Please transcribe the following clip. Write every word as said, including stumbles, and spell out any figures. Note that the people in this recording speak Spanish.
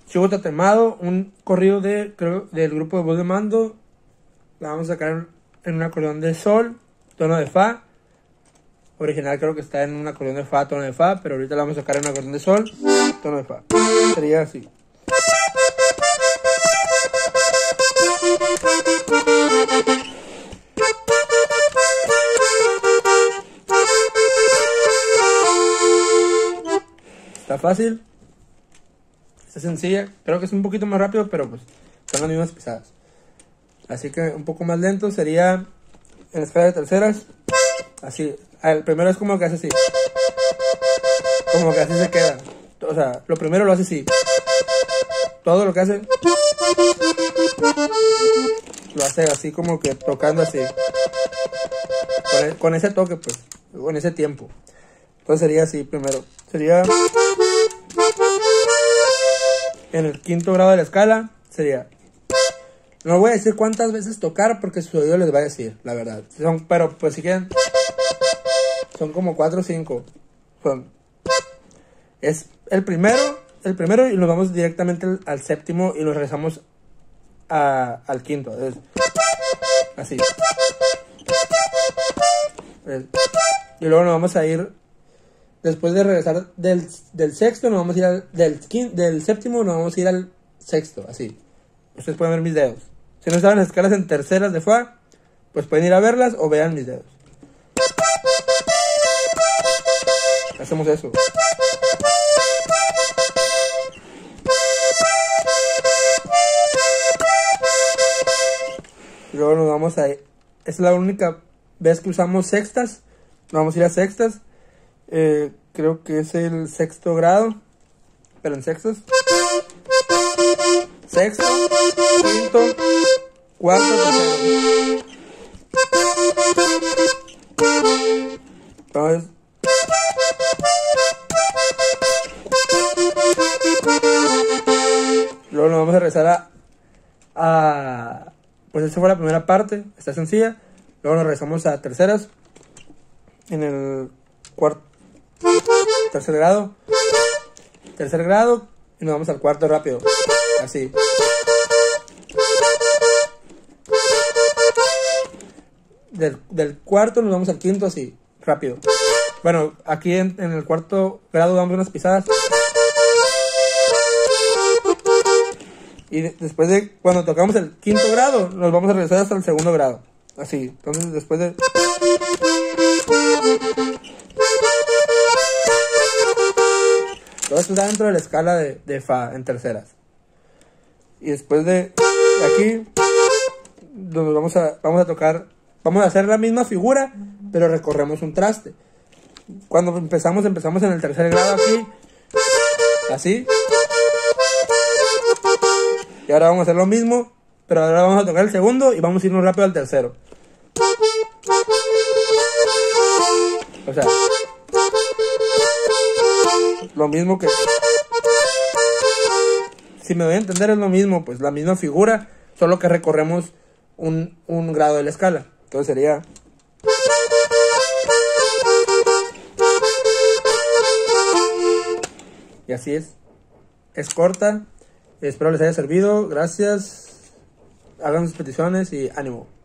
Chivo Tatemado, un corrido de, creo, del grupo de Voz de Mando. La vamos a sacar en un acordeón de sol, tono de fa. Original creo que está en un acordeón de fa, tono de fa, pero ahorita la vamos a sacar en un acordeón de sol, tono de fa. Sería así. Está fácil, está sencilla, creo que es un poquito más rápido, pero pues son las mismas pisadas. Así que un poco más lento sería en escala de terceras, así. El primero es como que hace así, como que así se queda. O sea, lo primero lo hace así. Todo lo que hace lo hace así, como que tocando así, con, el, con ese toque, pues, con ese tiempo. Entonces sería así primero. Sería en el quinto grado de la escala. Sería, no voy a decir cuántas veces tocar porque su oído les va a decir, la verdad. Son, pero pues si quieren, son como cuatro o cinco. Son, es el primero, el primero y nos vamos directamente al, al séptimo y nos regresamos a, al quinto. Es, así. Es, y luego nos vamos a ir, después de regresar del, del sexto, nos vamos a ir al, del, quinto, del séptimo, nos vamos a ir al sexto, así. Ustedes pueden ver mis dedos. Si no saben las escalas en terceras de fa, pues pueden ir a verlas o vean mis dedos. Hacemos eso. Y luego nos vamos a ir. Es la única vez que usamos sextas. Nos vamos a ir a sextas. Eh, creo que es el sexto grado. Pero en sextas. Sexto, quinto, cuarto, tercero. Entonces, luego nos vamos a regresar a, a pues esa fue la primera parte, está sencilla. Luego nos regresamos a terceras en el cuarto, tercer grado, tercer grado y nos vamos al cuarto rápido, así. Del, del cuarto nos vamos al quinto así, rápido. Bueno, aquí en, en el cuarto grado damos unas pisadas. Y de, después de, cuando tocamos el quinto grado, nos vamos a regresar hasta el segundo grado. Así, entonces después de... Todo esto está dentro de la escala de, de fa en terceras. Y después de, de aquí, nos vamos a, vamos a tocar, vamos a hacer la misma figura, pero recorremos un traste. Cuando empezamos, empezamos en el tercer grado aquí, así. Y ahora vamos a hacer lo mismo, pero ahora vamos a tocar el segundo y vamos a irnos rápido al tercero. O sea, lo mismo que... Si me doy a entender, es lo mismo, pues la misma figura, solo que recorremos un, un grado de la escala. Entonces sería... Y así es. Es corta. Espero les haya servido. Gracias. Hagan sus peticiones y ánimo.